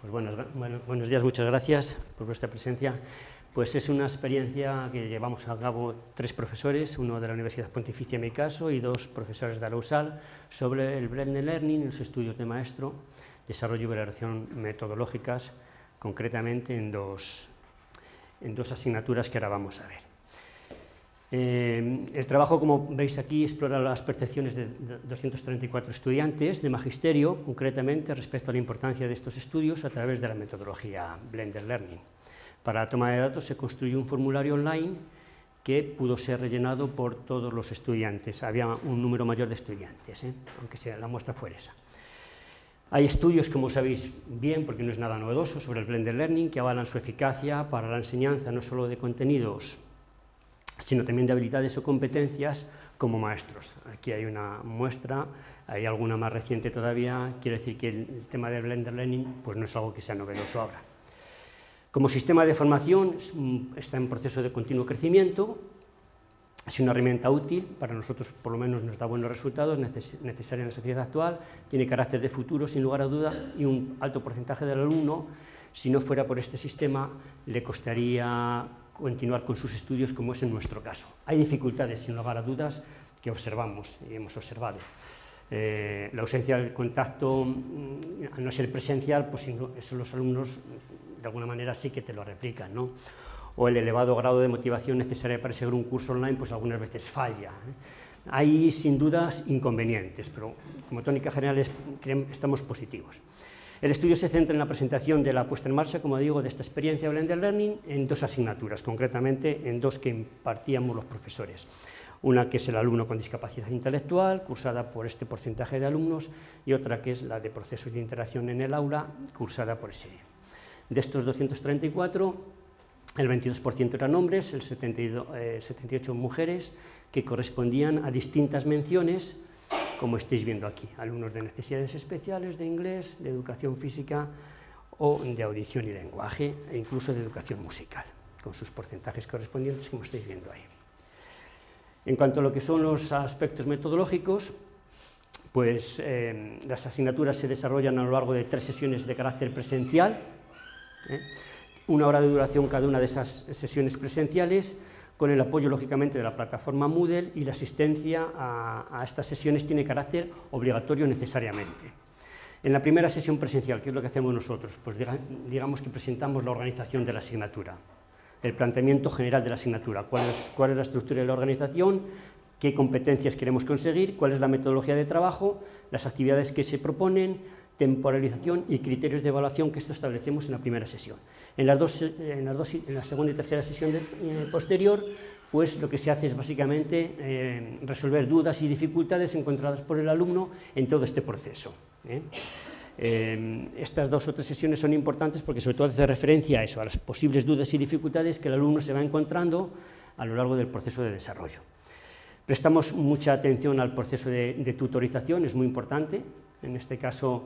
Pues buenos días, muchas gracias por vuestra presencia. Pues es una experiencia que llevamos a cabo 3 profesores, uno de la Universidad Pontificia en mi caso y 2 profesores de la USAL, sobre el Blended Learning, los estudios de maestro, desarrollo y valoración metodológicas, concretamente en dos asignaturas que ahora vamos a ver. El trabajo, como veis aquí, explora las percepciones de 234 estudiantes de magisterio, concretamente respecto a la importancia de estos estudios a través de la metodología Blended Learning. Para la toma de datos se construyó un formulario online que pudo ser rellenado por todos los estudiantes. Había un número mayor de estudiantes, aunque la muestra fuera esa. Hay estudios, como sabéis bien, porque no es nada novedoso, sobre el Blended Learning, que avalan su eficacia para la enseñanza no solo de contenidos, sino también de habilidades o competencias como maestros. Aquí hay una muestra, hay alguna más reciente todavía, quiere decir que el tema del Blended Learning pues no es algo que sea novedoso ahora. Como sistema de formación está en proceso de continuo crecimiento, es una herramienta útil, para nosotros por lo menos nos da buenos resultados, necesaria en la sociedad actual, tiene carácter de futuro sin lugar a duda y un alto porcentaje del alumno, si no fuera por este sistema, le costaría continuar con sus estudios como es en nuestro caso. Hay dificultades sin lugar a dudas que observamos y hemos observado. La ausencia del contacto, al no ser presencial, pues eso los alumnos de alguna manera sí que te lo replican, ¿no? O el elevado grado de motivación necesaria para seguir un curso online, pues algunas veces falla. Hay sin dudas inconvenientes, pero como tónica general estamos positivos. El estudio se centra en la presentación de la puesta en marcha, como digo, de esta experiencia de Blended Learning en 2 asignaturas, concretamente en 2 que impartíamos los profesores. Una que es el alumno con discapacidad intelectual, cursada por este porcentaje de alumnos, y otra que es la de procesos de interacción en el aula, cursada por ese. De estos 234, el 22% eran hombres, el 78 mujeres, que correspondían a distintas menciones, como estáis viendo aquí, alumnos de necesidades especiales, de inglés, de educación física o de audición y lenguaje, e incluso de educación musical, con sus porcentajes correspondientes, como estáis viendo ahí. En cuanto a lo que son los aspectos metodológicos, pues las asignaturas se desarrollan a lo largo de 3 sesiones de carácter presencial, 1 hora de duración cada una de esas sesiones presenciales, con el apoyo, lógicamente, de la plataforma Moodle, y la asistencia a estas sesiones tiene carácter obligatorio necesariamente. En la primera sesión presencial, ¿qué es lo que hacemos nosotros? Pues digamos que presentamos la organización de la asignatura, el planteamiento general de la asignatura, cuál es la estructura de la organización, qué competencias queremos conseguir, cuál es la metodología de trabajo, las actividades que se proponen, temporalización y criterios de evaluación, que esto establecemos en la primera sesión. En la segunda y tercera sesión posterior, pues lo que se hace es básicamente resolver dudas y dificultades encontradas por el alumno en todo este proceso. Estas 2 o 3 sesiones son importantes porque sobre todo hace referencia a eso, a las posibles dudas y dificultades que el alumno se va encontrando a lo largo del proceso de desarrollo. Prestamos mucha atención al proceso de tutorización, es muy importante. En este caso,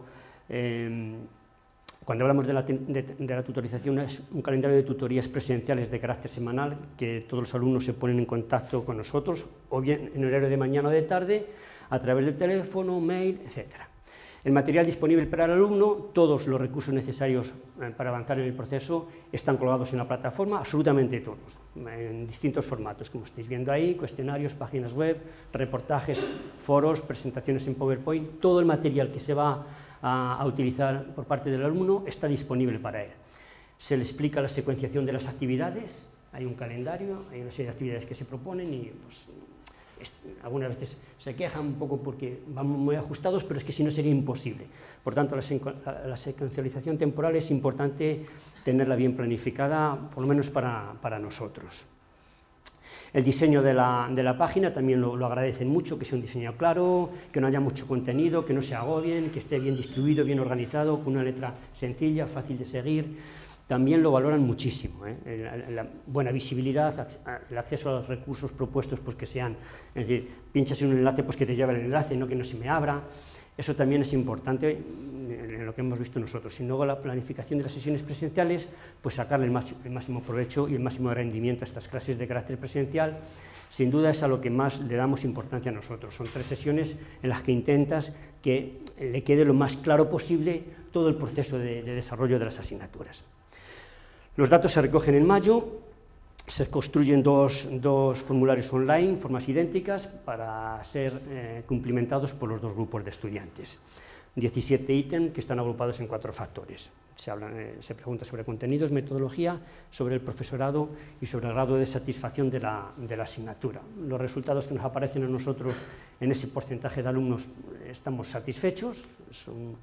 cuando hablamos de la tutorización, es un calendario de tutorías presenciales de carácter semanal, que todos los alumnos se ponen en contacto con nosotros, o bien en horario de mañana o de tarde, a través del teléfono, mail, etc. El material disponible para el alumno, todos los recursos necesarios para avanzar en el proceso están colgados en la plataforma, absolutamente todos, en distintos formatos, como estáis viendo ahí, cuestionarios, páginas web, reportajes, foros, presentaciones en PowerPoint, todo el material que se va a utilizar por parte del alumno está disponible para él. Se le explica la secuenciación de las actividades, hay un calendario, hay una serie de actividades que se proponen y pues, algunas veces se quejan un poco porque van muy ajustados, pero es que si no sería imposible. Por tanto, la secuencialización temporal es importante tenerla bien planificada, por lo menos para nosotros. El diseño de la página también lo agradecen mucho, que sea un diseño claro, que no haya mucho contenido, que no se agobien, que esté bien distribuido, bien organizado, con una letra sencilla, fácil de seguir. También lo valoran muchísimo, la buena visibilidad, el acceso a los recursos propuestos, pues que sean, es decir, pinchas en un enlace, pues que te lleve el enlace, no que no se me abra. Eso también es importante en lo que hemos visto nosotros. Y luego la planificación de las sesiones presenciales, pues sacarle el máximo provecho y el máximo rendimiento a estas clases de carácter presencial, sin duda es a lo que más le damos importancia a nosotros. Son 3 sesiones en las que intentas que le quede lo más claro posible todo el proceso de desarrollo de las asignaturas. Los datos se recogen en mayo, se construyen dos formularios online, formas idénticas, para ser cumplimentados por los dos grupos de estudiantes. 17 ítems que están agrupados en 4 factores. Se pregunta sobre contenidos, metodología, sobre el profesorado y sobre el grado de satisfacción de la asignatura. Los resultados que nos aparecen a nosotros en ese porcentaje de alumnos estamos satisfechos, son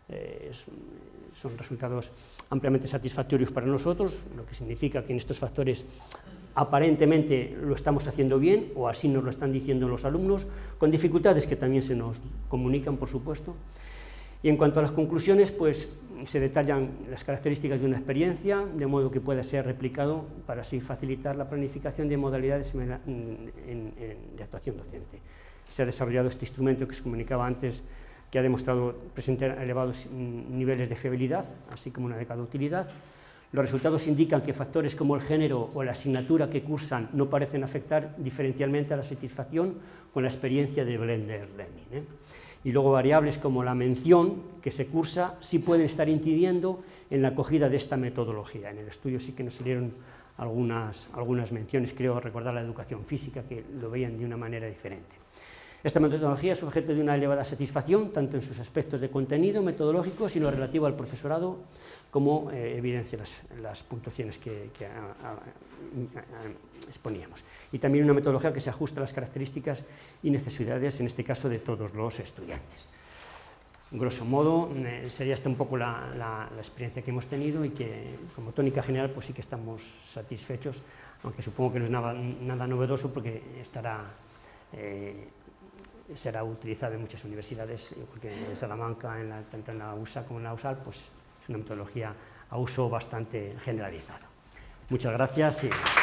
resultados ampliamente satisfactorios para nosotros, lo que significa que en estos factores aparentemente lo estamos haciendo bien, o así nos lo están diciendo los alumnos, con dificultades que también se nos comunican, por supuesto. Y en cuanto a las conclusiones, pues se detallan las características de una experiencia, de modo que pueda ser replicado para así facilitar la planificación de modalidades de actuación docente. Se ha desarrollado este instrumento que os comunicaba antes, que ha demostrado presentar elevados niveles de fiabilidad, así como una adecuada utilidad. Los resultados indican que factores como el género o la asignatura que cursan no parecen afectar diferencialmente a la satisfacción con la experiencia de Blended Learning. Y luego variables como la mención que se cursa sí pueden estar incidiendo en la acogida de esta metodología. En el estudio sí que nos salieron algunas menciones, creo recordar la educación física, que lo veían de una manera diferente. Esta metodología es objeto de una elevada satisfacción, tanto en sus aspectos de contenido metodológico, sino relativo al profesorado, como evidencia las puntuaciones que exponíamos. Y también una metodología que se ajusta a las características y necesidades, en este caso, de todos los estudiantes. Grosso modo, sería esta un poco la experiencia que hemos tenido, y que, como tónica general, pues sí que estamos satisfechos, aunque supongo que no es nada novedoso, porque será utilizado en muchas universidades, porque en Salamanca, tanto en la USA como en la USAL, pues es una metodología a uso bastante generalizado. Muchas gracias.